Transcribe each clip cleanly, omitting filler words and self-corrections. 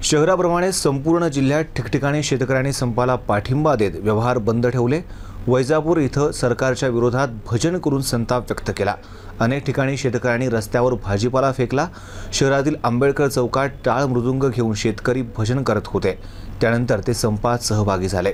शहराप्रमाणे संपूर्ण जिल्ह्यात ठिकठिकाणी शेतकऱ्यांनी संपाला पाठिंबा देत व्यवहार बंद ठेवले। वैजापूर इथं सरकारच्या विरोधात भजन करून संताप व्यक्त केला। अनेक ठिकाणी शेतकऱ्यांनी रस्त्यावर भाजीपाला फेकला। शहरातील आंबेडकर चौकात टाळ मृदुंग घेऊन शेतकरी भजन करत होते। त्यानंतर ते संपात सहभागी झाले।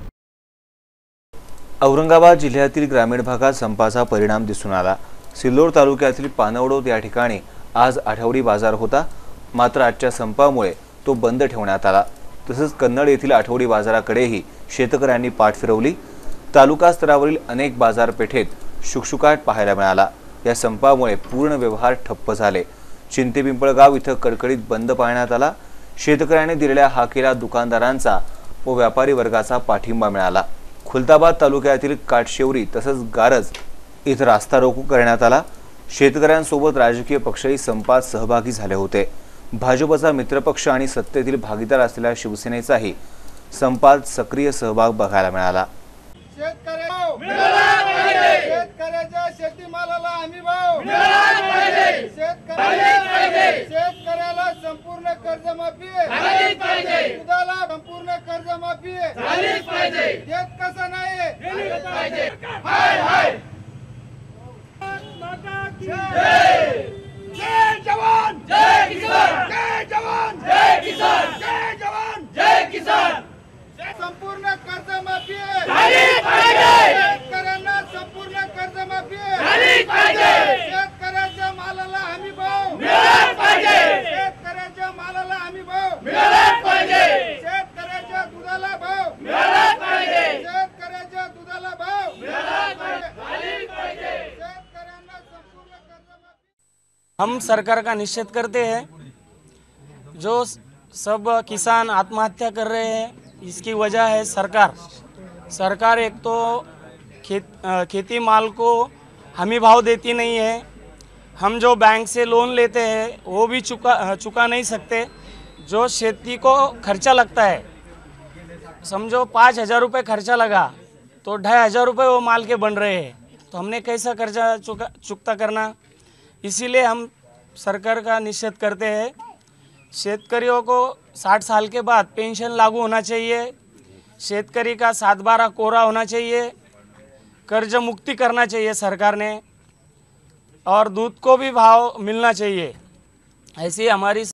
औरंगाबाद जिल्ह्यातील ग्रामीण भागात संपाचा परिणाम दिसून आला। सिल्लोड तालुक्यातील पानवडोत या ठिकाणी आज आठवडी बाजार होता, मात्र आजच्या संपामुळे तो बंद ठेवण्यात आला। तसेच कन्नड येथील आठवडी बाजाराकडेही शेतकऱ्यांनी पाठ फिरवली। तालुका स्तरावरील अनेक बाजारपेठेत शुकशुकाट पाहायला मिळाला। या संपामुळे पूर्ण व्यवहार ठप्प झाले। चिंतेपिंपळगाव इथं कडकडीत बंद पाळण्यात आला। शेतकऱ्यांनी दिलेल्या हाकेला दुकानदारांचा व व्यापारी वर्गाचा पाठिंबा मिळाला। खुलताबाद तालुक्यातील काटशेवरी तसंच गारज इथं रास्ता रोको करण्यात आला। शेतकऱ्यांसोबत राजकीय पक्षही संपात सहभागी झाले होते। भाजपचा मित्रपक्ष आणि सत्तेतील भागीदार असलेल्या शिवसेनेचाही संपात सक्रिय सहभाग बघायला मिळाला। शेतकऱ्याच्या शेतीमालाला हमी भाव शेतकऱ्याला संपूर्ण कर्जमाफी दुधाला संपूर्ण कर्जमाफी देत कसं नाही। जय जवान जय किसान, जय जवान जय किसान, जय जवान जय किसान। संपूर्ण कर्जमाफी झाली पाहिजे, शेतकऱ्यांना संपूर्ण कर्जमाफी झाली पाहिजे। शेतकऱ्याच्या मालाला हमी भाव मिळाला पाहिजे, शेतकऱ्याच्या मालाला हमी भाव मिळाला पाहिजे, शेतकऱ्याच्या दुधाला भाव मिळाला पाहिजे, शेतकऱ्याच्या दुधाला भाव मिळाला पाहिजे। शेतकऱ्यांना संपूर्ण कर्जमाफी। हम सरकार का निषेध करते हैं। जो सब किसान आत्महत्या कर रहे हैं, इसकी वजह है सरकार एक तो खेती माल को हमी भाव देती नहीं है। हम जो बैंक से लोन लेते हैं वो भी चुका नहीं सकते। जो खेती को खर्चा लगता है, समझो 5,000 रुपये खर्चा लगा तो 2,500 रुपये वो माल के बन रहे हैं, तो हमने कैसा खर्चा चुकता करना। इसीलिए हम सरकार का निषेध करते हैं। शेतकरियों को 60 साल के बाद पेंशन लागू होना चाहिए। शेतकरी का 7/12 कोरा होना चाहिए। कर्ज मुक्ति करना चाहिए सरकार ने, और दूध को भी भाव मिलना चाहिए। ऐसी हमारी